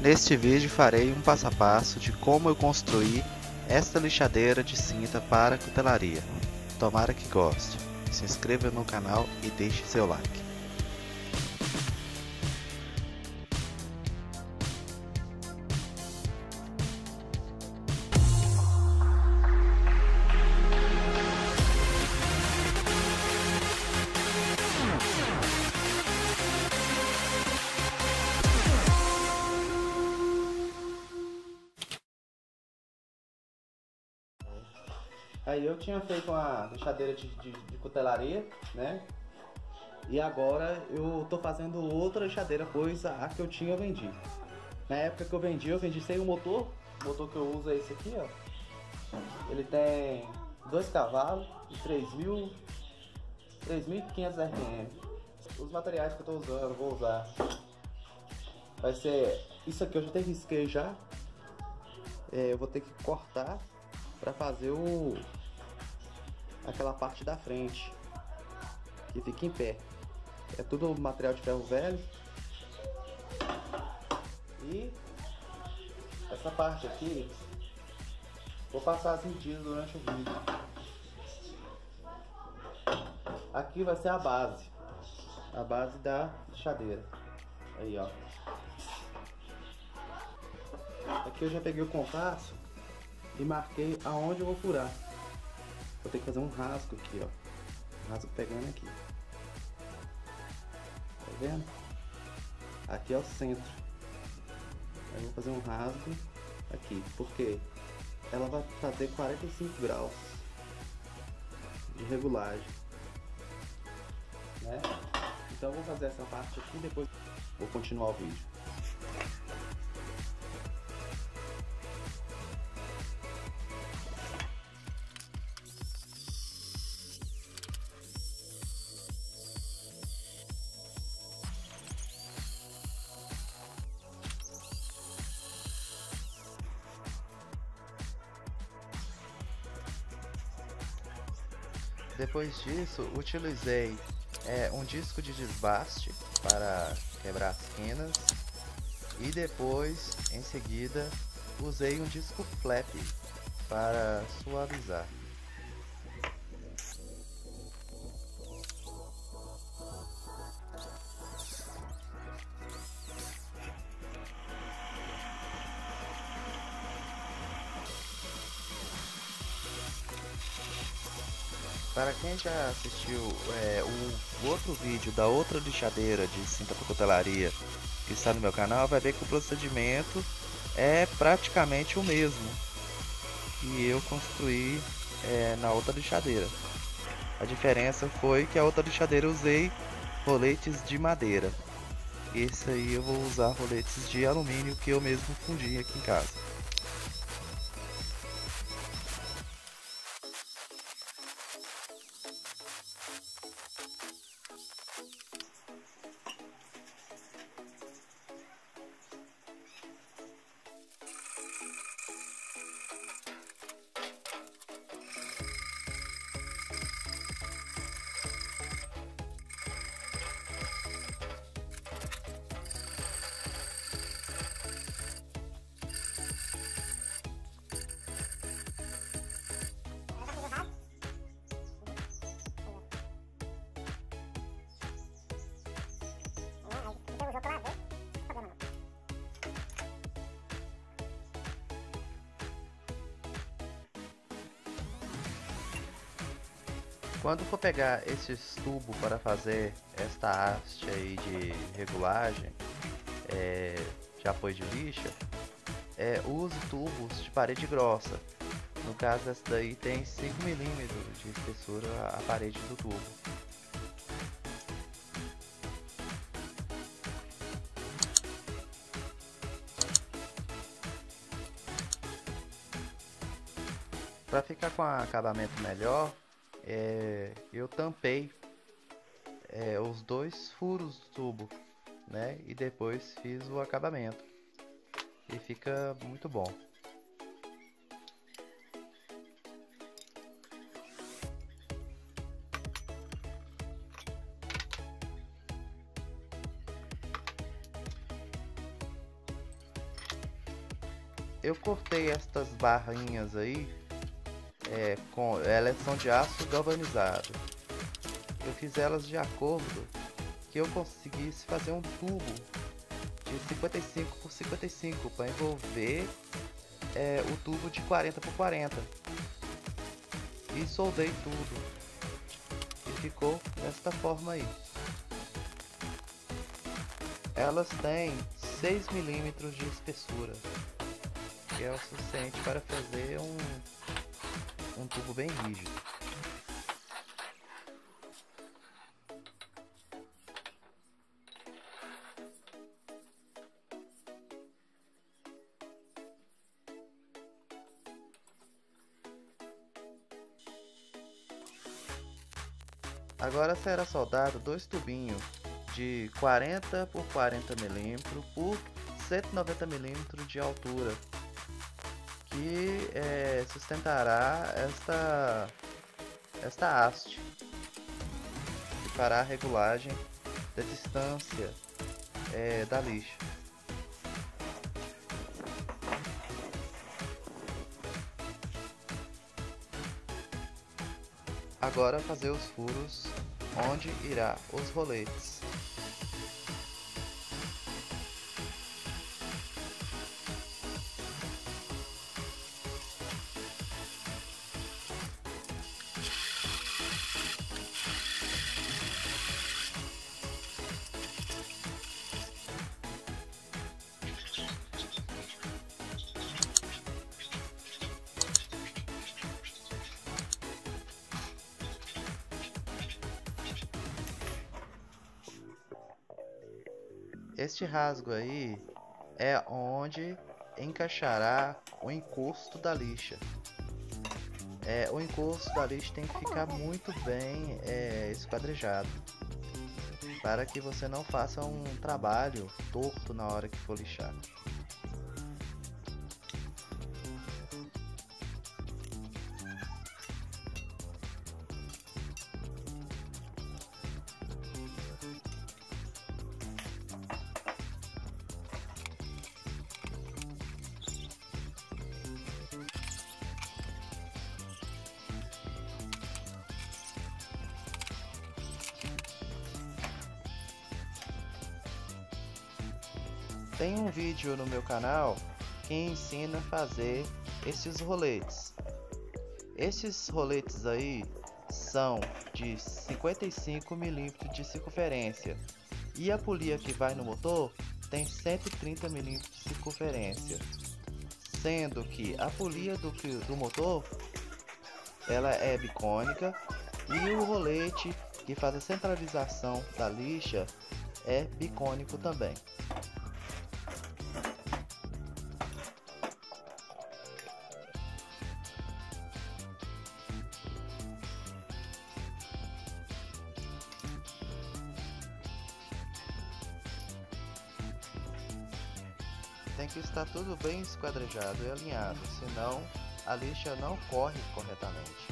Neste vídeo farei um passo a passo de como eu construí esta lixadeira de cinta para cutelaria. Tomara que goste. Se inscreva no canal e deixe seu like. Aí eu tinha feito uma lixadeira de cutelaria, né? E agora eu tô fazendo outra lixadeira, pois a que eu tinha eu vendi. Na época que eu vendi sem o motor. O motor que eu uso é esse aqui, ó. Ele tem 2 cavalos e 3.500 RPM. Os materiais que eu tô usando, eu vou usar. Vai ser isso aqui, eu já tenho risquei já. Eu vou ter que cortar para fazer aquela parte da frente que fica em pé. É tudo material de ferro velho. E essa parte aqui vou passar as medidas durante o vídeo. Aqui vai ser a base da lixadeira. Aí, ó. Aqui eu já peguei o compasso e marquei aonde eu vou furar. Vou ter que fazer um rasgo aqui, ó. Rasgo pegando aqui. Tá vendo? Aqui é o centro. Aí eu vou fazer um rasgo aqui, porque ela vai fazer 45 graus de regulagem, né? Então eu vou fazer essa parte aqui e depois vou continuar o vídeo. Depois disso, utilizei um disco de desbaste para quebrar as quinas e depois, em seguida, usei um disco flap para suavizar. Para quem já assistiu o outro vídeo da outra lixadeira de cinta para cutelaria que está no meu canal, vai ver que o procedimento é praticamente o mesmo que eu construí na outra lixadeira. A diferença foi que a outra lixadeira eu usei roletes de madeira. Esse aí eu vou usar roletes de alumínio que eu mesmo fundi aqui em casa. Quando for pegar esses tubos para fazer esta haste aí de regulagem, de apoio de lixa, use tubos de parede grossa. No caso, essa daí tem 5 mm de espessura a parede do tubo. Para ficar com acabamento melhor, eu tampei os 2 furos do tubo, né? E depois fiz o acabamento e fica muito bom. Eu cortei estas barrinhas aí, elas são de aço galvanizado. Eu fiz elas de acordo que eu conseguisse fazer um tubo de 55 por 55 para envolver o tubo de 40 por 40. E soldei tudo e ficou desta forma aí. Elas têm 6 milímetros de espessura, que é o suficiente para fazer um tubo bem rígido. Agora será soldado dois tubinhos de 40 por 40 milímetros por 190 milímetros de altura, que sustentará esta haste e fará a regulagem da distância da lixa. Agora fazer os furos onde irá os roletes. Este rasgo aí é onde encaixará o encosto da lixa. O encosto da lixa tem que ficar muito bem esquadrejado, para que você não faça um trabalho torto na hora que for lixar. Tem um vídeo no meu canal que ensina a fazer esses roletes. Esses roletes aí são de 55 milímetros de circunferência e a polia que vai no motor tem 130 milímetros de circunferência, sendo que a polia do motor ela é bicônica e o rolete que faz a centralização da lixa é bicônico também. Tem que estar tudo bem esquadrejado e alinhado, senão a lixa não corre corretamente.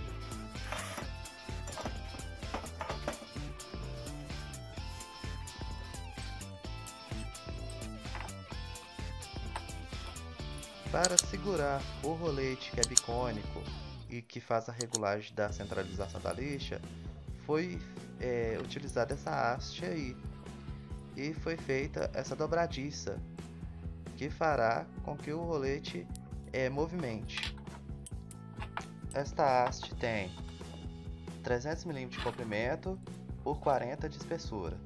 Para segurar o rolete que é bicônico e que faz a regulagem da centralização da lixa, foi utilizada essa haste aí e foi feita essa dobradiça que fará com que o rolete movimente. Esta haste tem 300 mm de comprimento por 40 de espessura.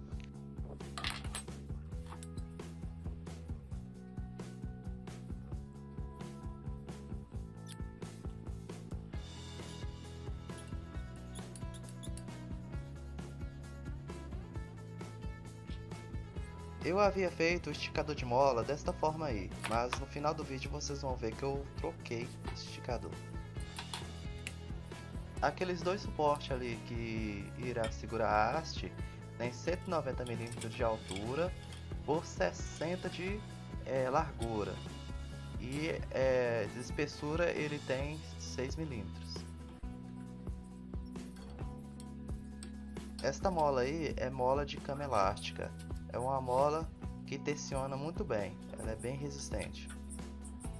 Eu havia feito o esticador de mola desta forma aí, mas no final do vídeo vocês vão ver que eu troquei o esticador. Aqueles dois suportes ali que irá segurar a haste tem 190 mm de altura por 60 de largura e de espessura ele tem 6 mm. Esta mola aí é mola de cama elástica. É uma mola que tensiona muito bem, ela é bem resistente.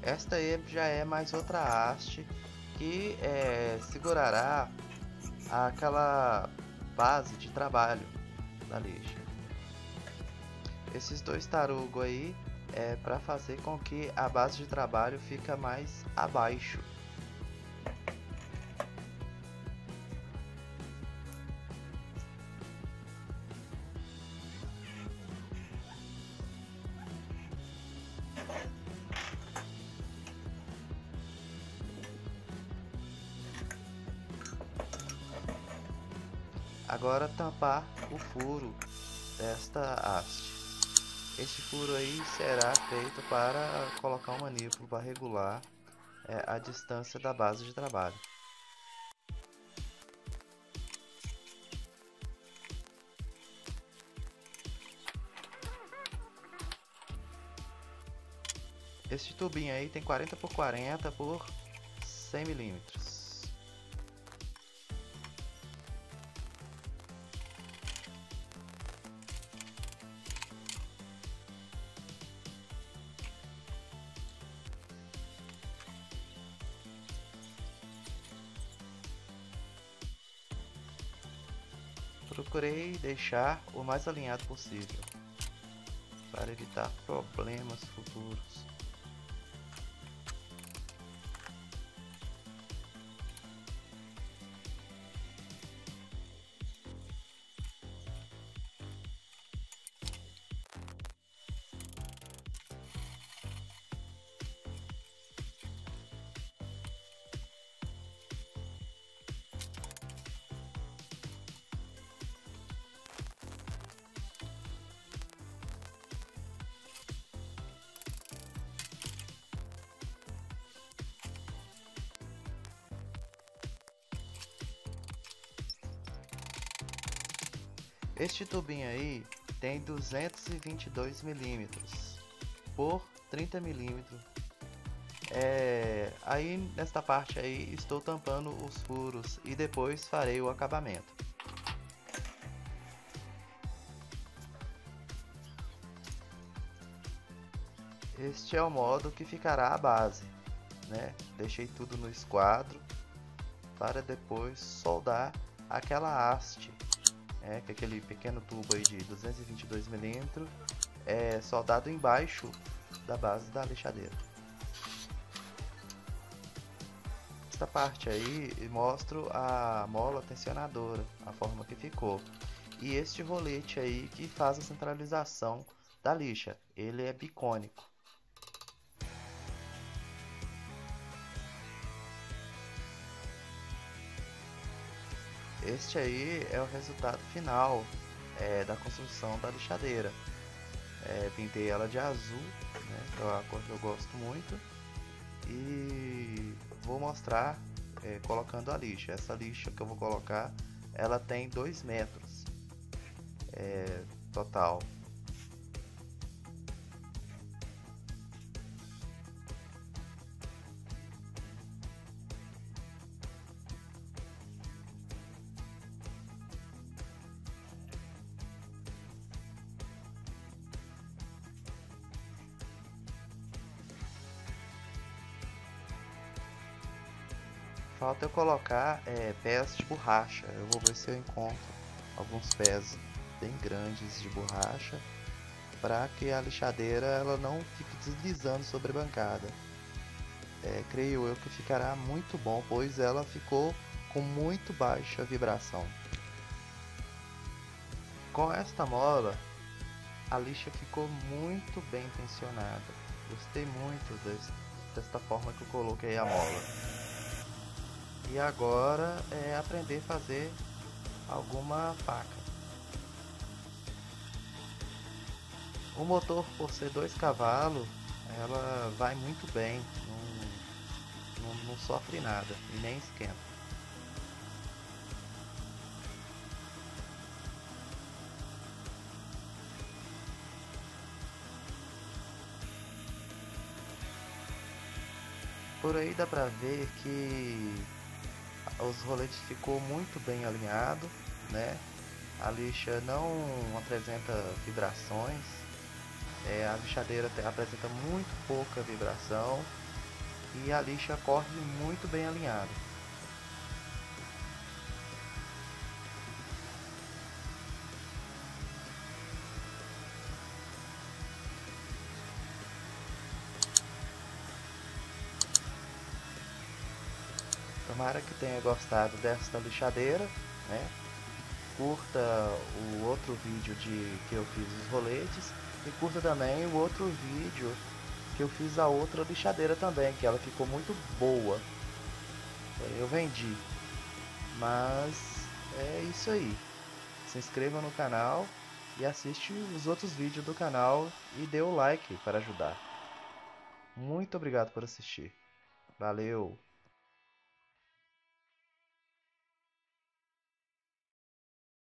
Esta aí já é mais outra haste que segurará aquela base de trabalho da lixa. Esses dois tarugos aí é para fazer com que a base de trabalho fica mais abaixo. Agora tampar o furo desta haste. Este furo aí será feito para colocar um manípulo para regular a distância da base de trabalho. Este tubinho aí tem 40 por 40 por 100 milímetros. Procurei deixar o mais alinhado possível para evitar problemas futuros. Este tubinho aí tem 222 milímetros por 30 milímetros. Aí nesta parte aí estou tampando os furos e depois farei o acabamento. Este é o modo que ficará a base, né? Deixei tudo no esquadro para depois soldar aquela haste. Que é aquele pequeno tubo aí de 222 milímetros soldado embaixo da base da lixadeira. Esta parte aí mostro a mola tensionadora, a forma que ficou. E este rolete aí que faz a centralização da lixa, ele é bicônico. Este aí é o resultado final da construção da lixadeira. Pintei ela de azul, né, que é a cor que eu gosto muito, e vou mostrar colocando a lixa. Essa lixa que eu vou colocar, ela tem 2 metros total. Falta eu colocar pés de borracha. Eu vou ver se eu encontro alguns pés bem grandes de borracha para que a lixadeira ela não fique deslizando sobre a bancada. Creio eu que ficará muito bom, pois ela ficou com muito baixa vibração. Com esta mola, a lixa ficou muito bem tensionada. Gostei muito desta forma que eu coloquei a mola. E agora é aprender a fazer alguma faca. O motor, por ser 2 cavalos, ela vai muito bem, não sofre nada e nem esquenta. Por aí dá pra ver que os roletes ficou muito bem alinhado, né? A lixa não apresenta vibrações, a lixadeira apresenta muito pouca vibração e a lixa corre muito bem alinhada. Tomara que tenha gostado desta lixadeira, né? Curta o outro vídeo que eu fiz os roletes e curta também o outro vídeo que eu fiz a outra lixadeira também, que ela ficou muito boa. Eu vendi, mas é isso aí. Se inscreva no canal e assiste os outros vídeos do canal e dê o like para ajudar. Muito obrigado por assistir. Valeu!